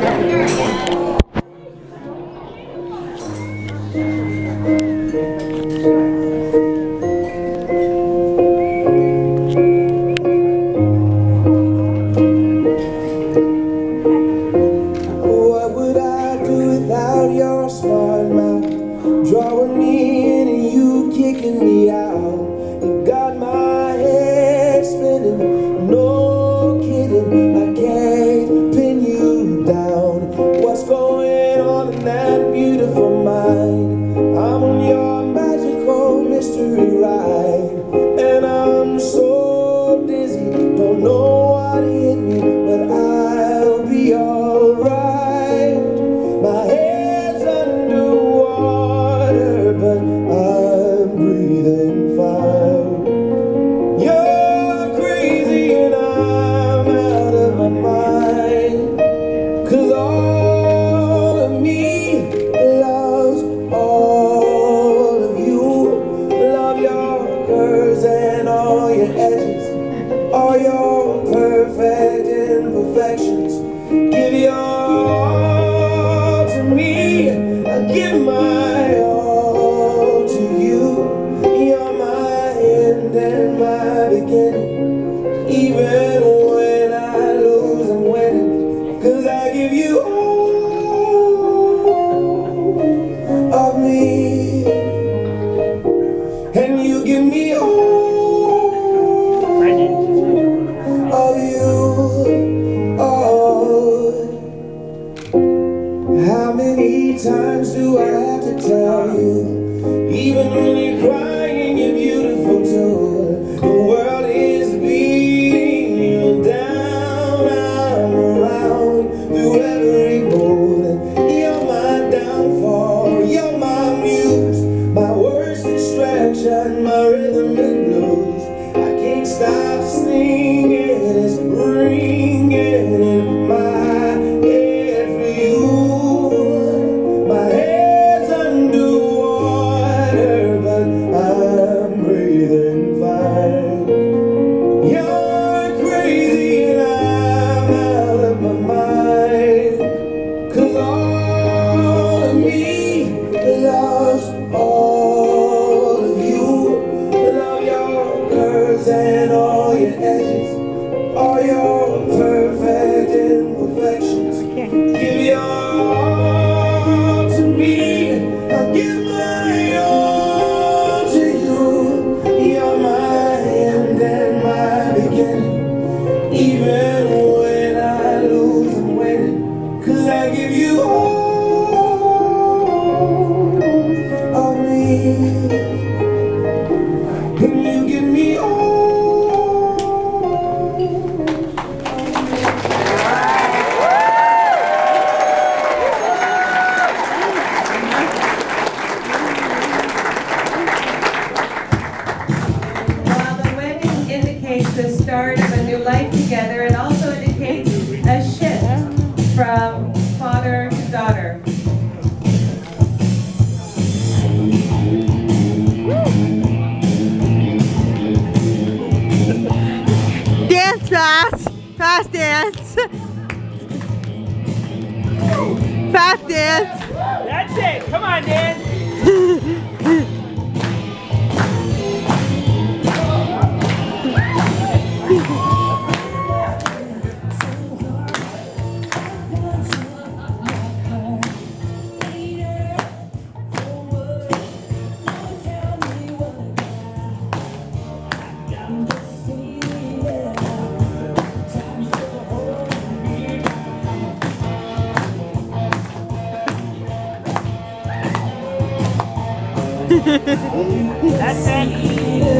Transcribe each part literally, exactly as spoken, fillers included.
That's it.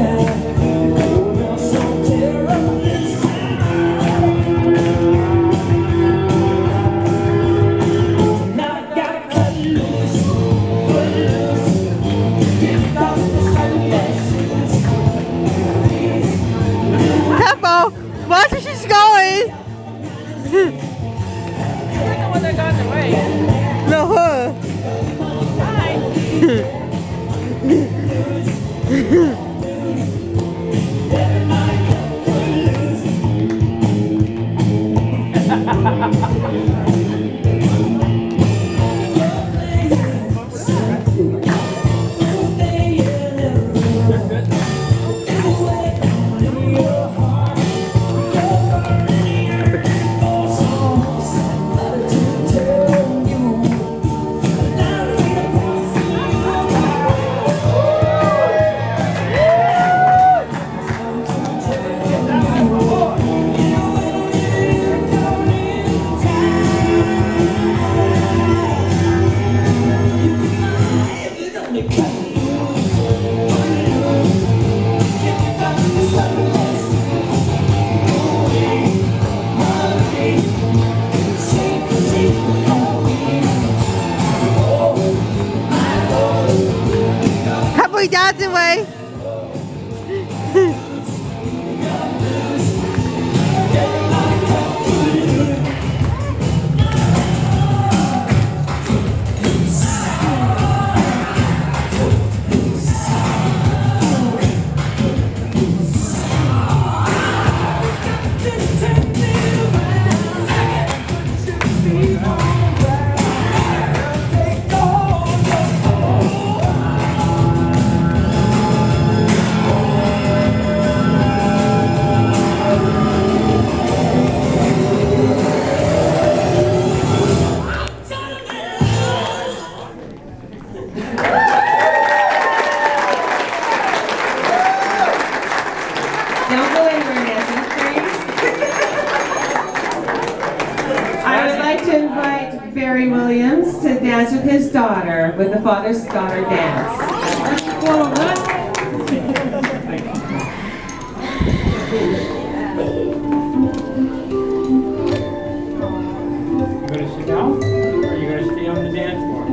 Tempo! Watch where she's going! You're the one that got in the way. No, her. Hi. Barry Williams to dance with his daughter, with the father's daughter dance. Well, what? You gonna sit down, or are you gonna stay on the dance floor?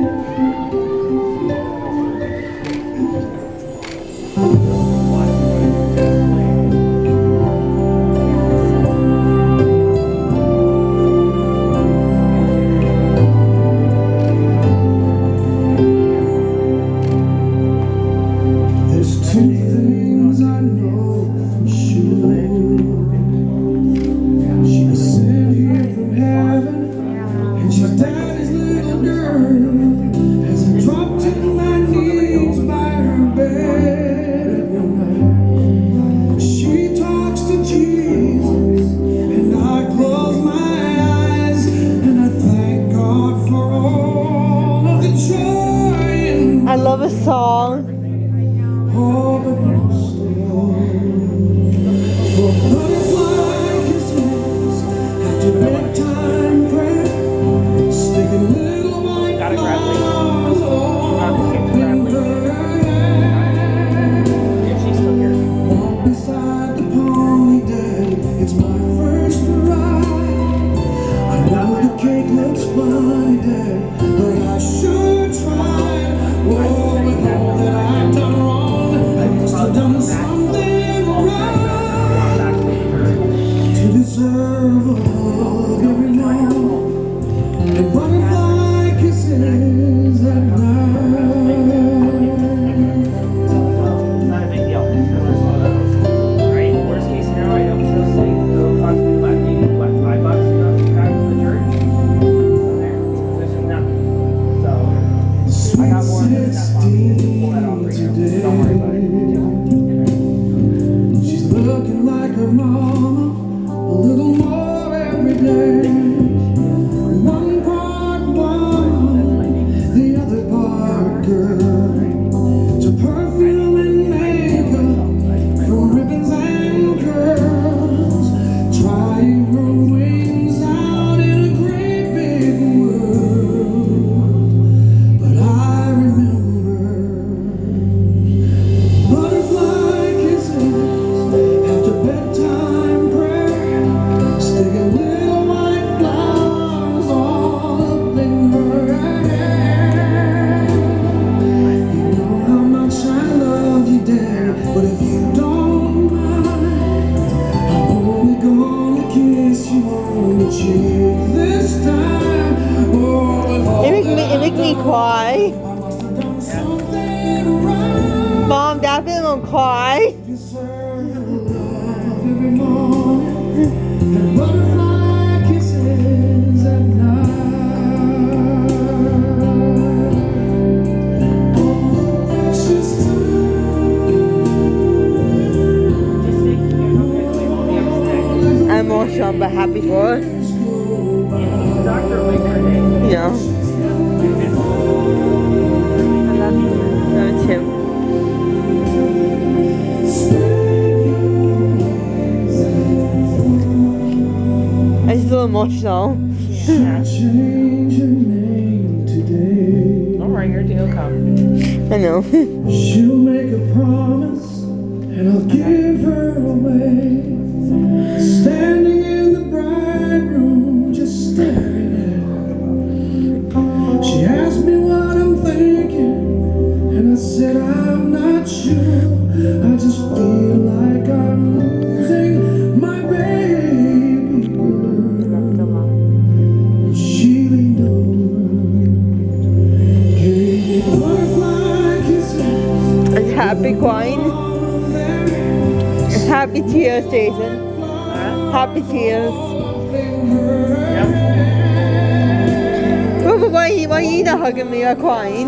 I love a song. Gotta grab me. If she's still here. Beside the pony daddy, it's my first ride. I know the cake looks funny, daddy, but I sure tried. Whoa, with all that I've done wrong, I must have done something right to deserve a hug every morning and butterfly kisses at night. Not a big deal. Right? Worst case scenario, I don't still say it'll cost me like maybe what, five bucks to go back to the church? There. This is nothing. So I got more than enough on me to pull that off for you. Don't worry about it. She's looking like her mama, a little more every day. One part woman, the other part girl. To perfume and makeup, from ribbons and curls, trying her wings out in a great big world. But I remember butterfly kisses after bedtime prayer, sticking little white flowers all up in her hair. You know how much I love you, Dad, but if you don't mind, I'm only gonna kiss you on the cheek this time. Oh, with all It make me, that it make me cry. I must have done something right. Mom, Dad, I don't cry. Deserve love every morning and butterfly kisses at night. Oh, precious time. I'm emotional but happy for her. The doctor will make her day. Yeah. I love you. Love you too. I'm still emotional. Change her name today. Don't worry, your day will come. I know. She'll make a promise and I'll give her away. Standing in the bright room, just staring at her. She asked me what I'm thinking, and I said I'm not sure. I just feel like I'm losing my baby girl. She leaned over, gave me butterfly kisses. It's happy crying. It's happy tears, Jason. Happy tears. Well, but why, why are you not hugging me or crying?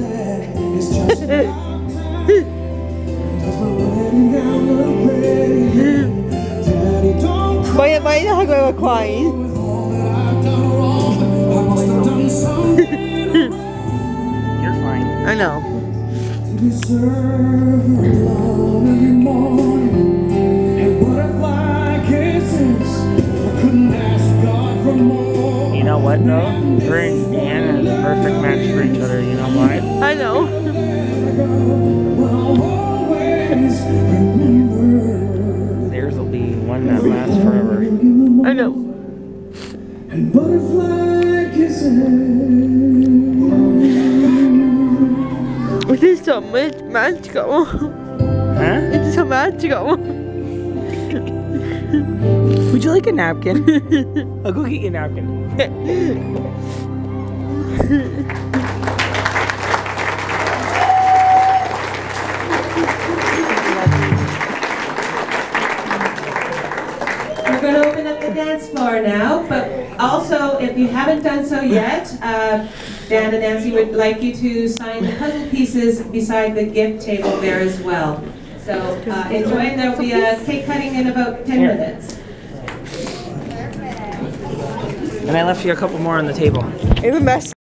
Why, why are you not hugging me or crying? You're fine. I know. Deserve love every morning and butterfly kisses. I couldn't ask God for more. You know what? what though? Her and Dan are the perfect match for each other. You know why? I know. Theirs will be one that lasts forever. I know. And butterfly kisses. It is so much magical. Huh? It is so magical. Would you like a napkin? I'll go get you a napkin. We're going to open up the dance floor now, but also, if you haven't done so yet, uh, Dan and Nancy would like you to sign the puzzle pieces beside the gift table there as well. So uh, enjoy, and there'll be a cake cutting in about ten Here. minutes. And I left you a couple more on the table. It's a mess.